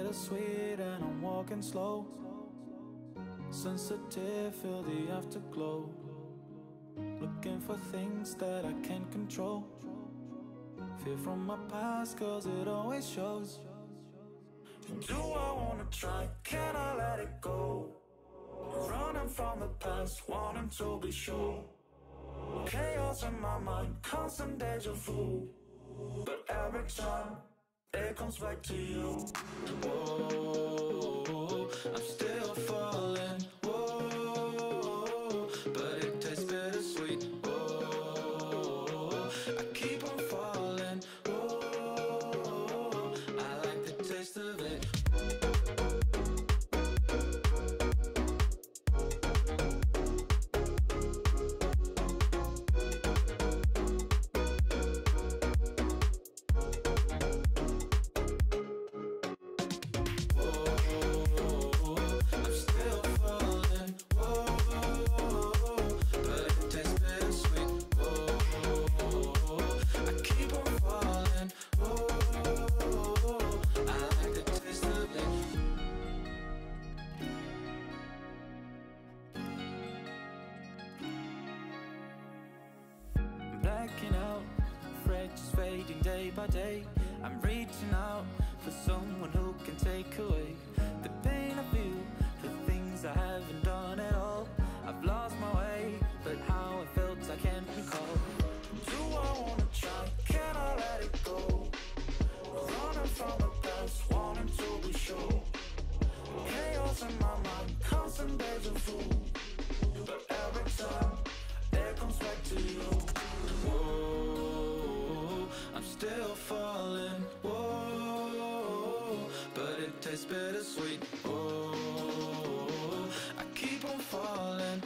bittersweet and I'm walking slow. Sensitive, feel the afterglow. Looking for things that I can't control. Fear from my past, cause it always shows. Do I wanna try? Can I let it go? Running from the past, wanting to be sure. Chaos in my mind, constant deja vu. But every time, it comes back to you. Whoa, I'm still falling. Whoa, but it tastes bittersweet. Whoa, I keep on falling. Whoa, I like the taste of it. Blacking out, afraid just fading day by day. I'm reaching out for someone who can take away the pain I feel, the things I haven't done at all. I've lost my way, but how I felt I can't recall. Do I wanna try? Can I let it go? Running from the past, wanting to be sure. Chaos in my mind, constant deja vu. But every time, it comes back to you. Whoa, I'm still falling. Whoa, but it tastes bittersweet. Whoa, I keep on falling.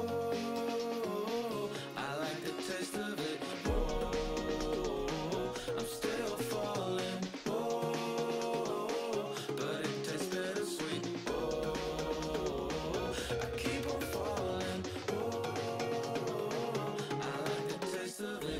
Whoa, I like the taste of it. Whoa, I'm still falling. Whoa, but it tastes bittersweet. Whoa, I keep on falling. Whoa, I like the taste of it.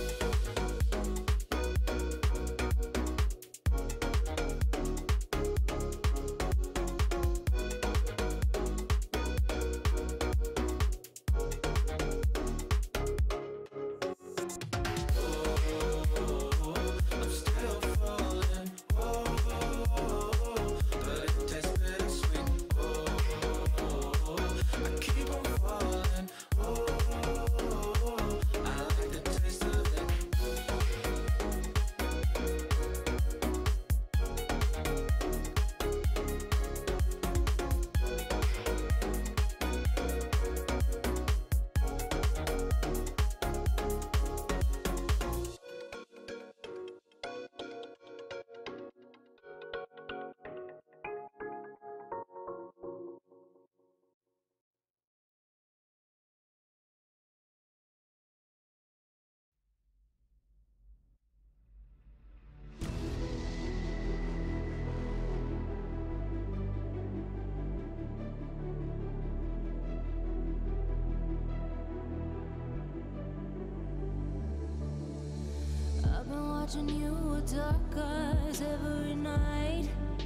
I've been watching you with dark eyes every night,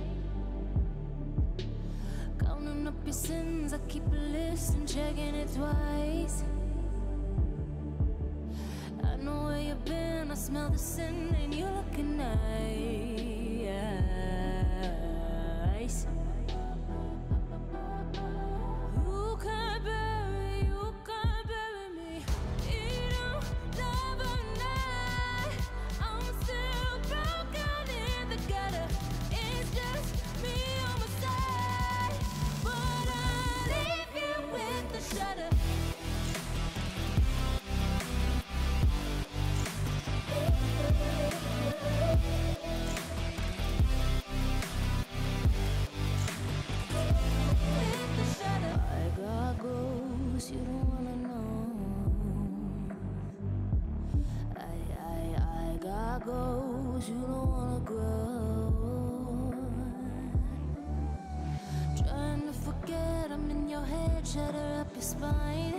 counting up your sins. I keep a list and checking it twice. I know where you've been, I smell the sin, and you're looking nice. You can't bury me. You don't love a night. I'm still broken in the gutter. It's just me on my side, but I leave you with the shudder. You don't wanna know. I got goals you don't wanna grow. Trying to forget, I'm in your head, shatter up your spine.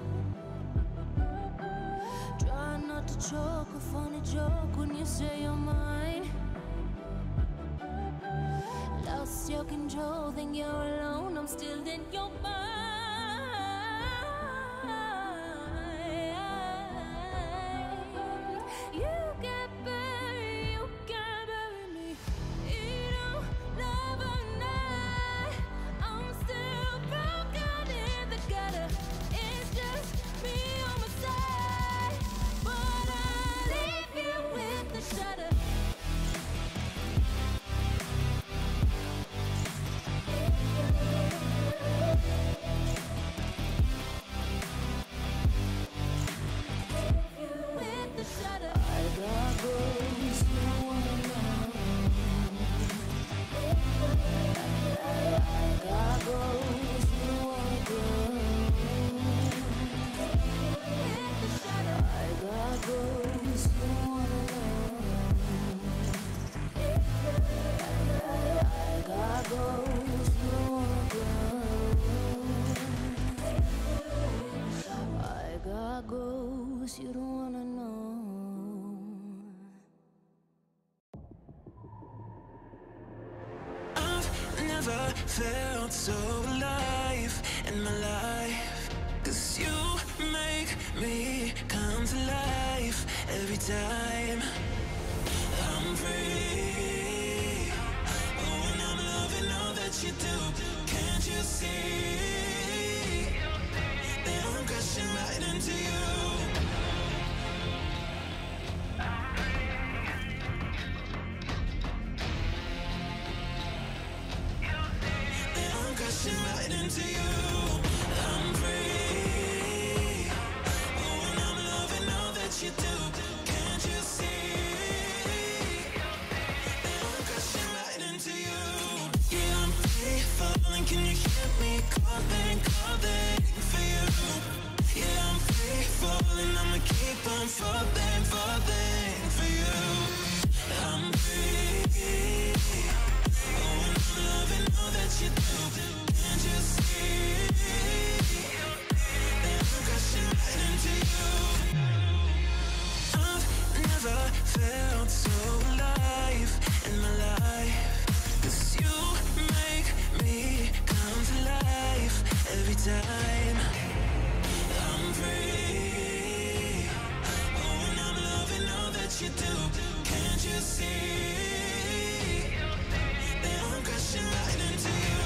Try not to choke, a funny joke when you say you're mine. Loud lost your control, think you're alone, I'm still in your mind. You can bury me in another night. I'm still broken in the gutter. It's just me on my side, but I leave you with the shudder. With the shudder. I got ghosts, no one knows. I got ghosts, no one knows. With the shudder. I got ghosts, no one knows. I got ghosts, no one knows. I got ghosts, you don't wanna know. I've never felt so alive in my life, 'cause you make me come to life every time I'm free. Oh, and I'm loving all that you do. Can't you see that I'm crashing right into you? I'm crashing right into you. I'm free. Oh, and I'm loving all that you do. Can't you see that I'm crashing right into you? Yeah, I'm free falling. Can you hear me calling for you? Yeah, I'm free falling. I'ma keep on falling for you. I'm free. Oh, and I'm loving all that you do. Can't you see that I'm crashing right into you? I've never felt so alive in my life, 'cause you make me come to life every time I'm free. Oh, and I'm loving all that you do. Can't you see that I'm crashing right into you?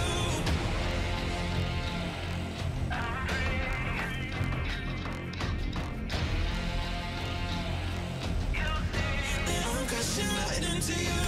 That I'm crashing right into you.